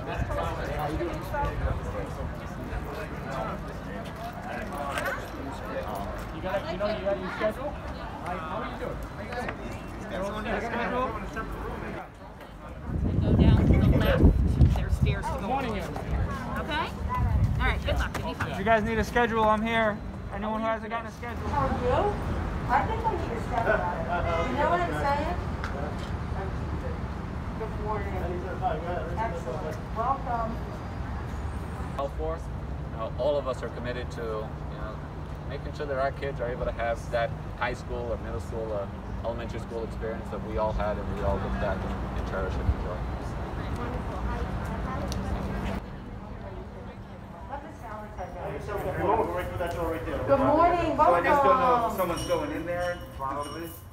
You got your schedule? How are you doing? Everyone got a schedule? Go down to the left. There's stairs to go. Good morning, everybody. Okay? All right, good luck. You'll be fine. If you guys need a schedule, I'm here. Anyone who hasn't gotten a schedule. How are you? I think I need a schedule on it. You know what I'm saying? Good morning. Excellent. Welcome. Health for, all of us are committed to, making sure that our kids are able to have that high school or middle school or elementary school experience that we all had and we all look back and cherish and enjoy. Good morning. Welcome. So I just don't know if someone's going in there, probably.